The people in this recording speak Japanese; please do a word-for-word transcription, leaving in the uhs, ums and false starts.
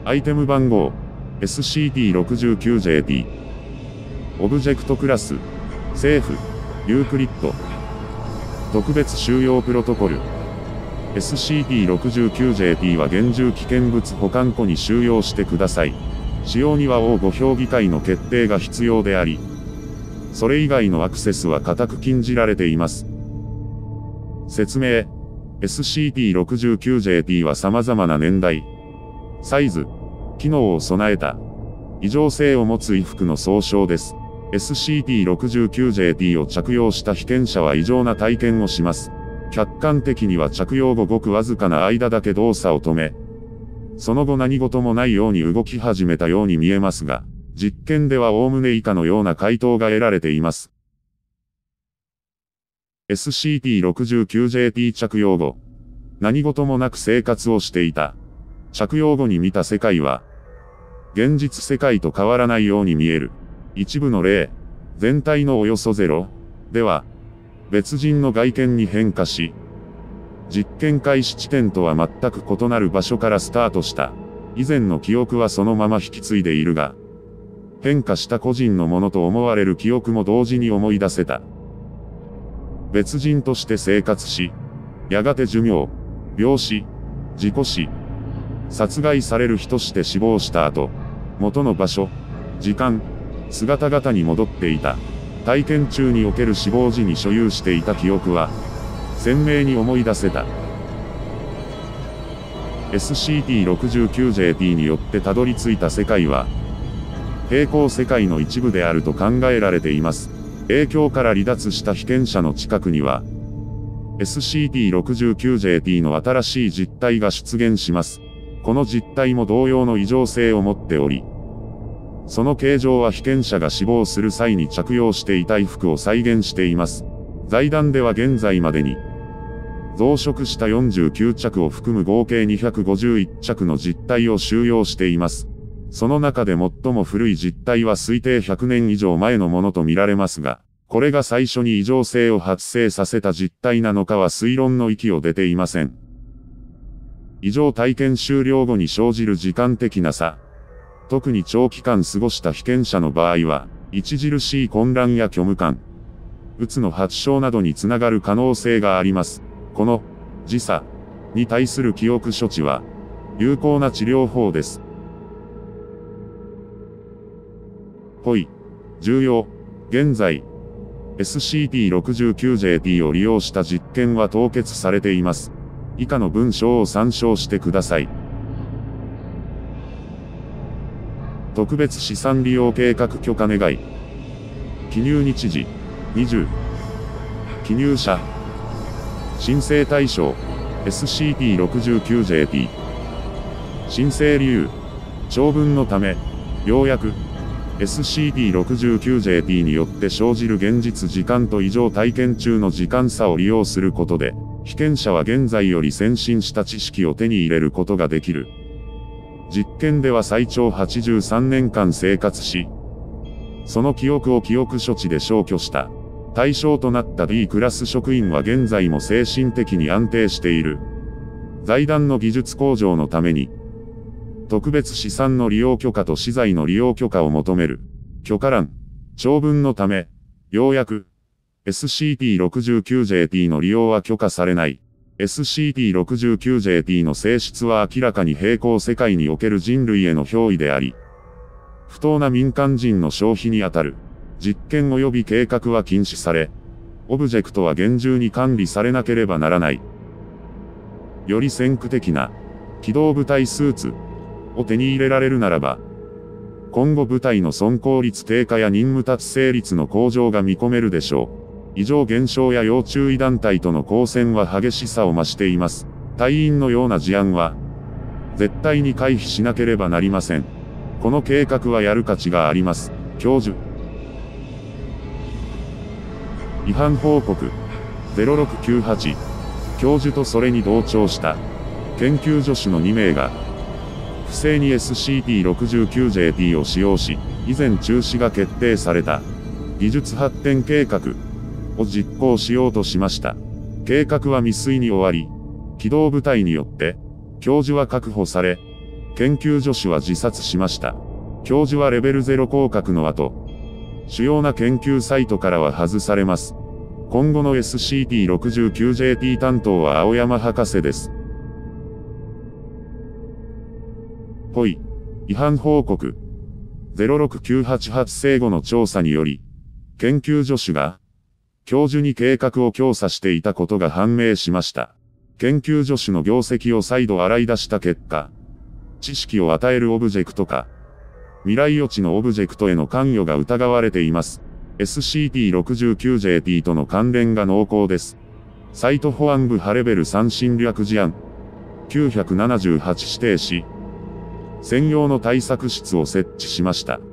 アイテム番号 エスシーティーろくじゅうきゅうジェーティー オブジェクトクラスセーフユークリッド特別収容プロトコル エスシーティーろくじゅうきゅうジェーティー は厳重危険物保管庫に収容してください。使用には王ご評議会の決定が必要であり、それ以外のアクセスは固く禁じられています。説明 エスシーティーろくじゅうきゅうジェーティー は様々な年代、サイズ、機能を備えた異常性を持つ衣服の総称です。エスシーティーろくじゅうきゅうジェーティー を着用した被験者は異常な体験をします。客観的には着用後ごくわずかな間だけ動作を止め、その後何事もないように動き始めたように見えますが、実験ではおおむね以下のような回答が得られています。エスシーティーろくじゅうきゅうジェーティー 着用後、何事もなく生活をしていた。着用後に見た世界は、現実世界と変わらないように見える。一部の例、全体のおよそゼロでは、別人の外見に変化し、実験開始地点とは全く異なる場所からスタートした。以前の記憶はそのまま引き継いでいるが、変化した個人のものと思われる記憶も同時に思い出せた。別人として生活し、やがて寿命、病死、事故死、殺害される日として死亡した後、元の場所、時間、姿々に戻っていた。体験中における死亡時に所有していた記憶は、鮮明に思い出せた。エスシーティーろくじゅうきゅうジェーティー によってたどり着いた世界は、平行世界の一部であると考えられています。影響から離脱した被験者の近くには、エスシーティーろくじゅうきゅうジェーティー の新しい実体が出現します。この実体も同様の異常性を持っており、その形状は被験者が死亡する際に着用していた衣服を再現しています。財団では現在までに、増殖したよんじゅうきゅうちゃくを含む合計にひゃくごじゅういっちゃくの実体を収容しています。その中で最も古い実体は推定ひゃくねん以上前のものと見られますが、これが最初に異常性を発生させた実体なのかは推論の域を出ていません。異常体験終了後に生じる時間的な差。特に長期間過ごした被験者の場合は、著しい混乱や虚無感、うつの発症などにつながる可能性があります。この時差に対する記憶処置は有効な治療法です。ほい、重要。現在、エスシーティーろくじゅうきゅうジェーティー を利用した実験は凍結されています。以下の文章を参照してください。特別資産利用計画許可願い。記入日時、にじゅう。記入者。申請対象、エスシーティーろくじゅうきゅうジェーティー。申請理由、長文のため、要約。エスシーティーろくじゅうきゅうジェーティー によって生じる現実時間と異常体験中の時間差を利用することで、被験者は現在より先進した知識を手に入れることができる。実験では最長はちじゅうさんねんかん生活し、その記憶を記憶処置で消去した。対象となった D クラス職員は現在も精神的に安定している。財団の技術向上のために、特別資産の利用許可と資材の利用許可を求める。許可欄。長文のため、要約。エスシーティーろくじゅうきゅうジェーティー の利用は許可されない。エスシーティーろくじゅうきゅうジェーティー の性質は明らかに平行世界における人類への憑依であり、不当な民間人の消費にあたる。実験及び計画は禁止され、オブジェクトは厳重に管理されなければならない。より先駆的な、機動部隊スーツを手に入れられるならば、今後部隊の損耗率低下や任務達成率の向上が見込めるでしょう。異常現象や要注意団体との交戦は激しさを増しています。隊員のような事案は、絶対に回避しなければなりません。この計画はやる価値があります。教授。違反報告。ゼロろくきゅうはち。教授とそれに同調した研究助手のにめいが、不正に エスシーティーろくじゅうきゅうジェーティー を使用し、以前中止が決定された技術発展計画を実行しようとしました。計画は未遂に終わり、機動部隊によって教授は確保され、 研究助手は自殺しました。教授はレベルゼロ降格の後、主要な研究サイトからは外されます。今後の エスシーピーろくじゅうきゅうジェーティー 担当は青山博士です。ポイ、違反報告。ゼロろくきゅうはち発生後の調査により、研究助手が、教授に計画を教唆していたことが判明しました。研究助手の業績を再度洗い出した結果、知識を与えるオブジェクトか、未来予知のオブジェクトへの関与が疑われています。エスシーピーろくじゅうきゅうジェーティー との関連が濃厚です。サイト保安部派レベルさん侵略事案きゅうひゃくななじゅうはち指定し、専用の対策室を設置しました。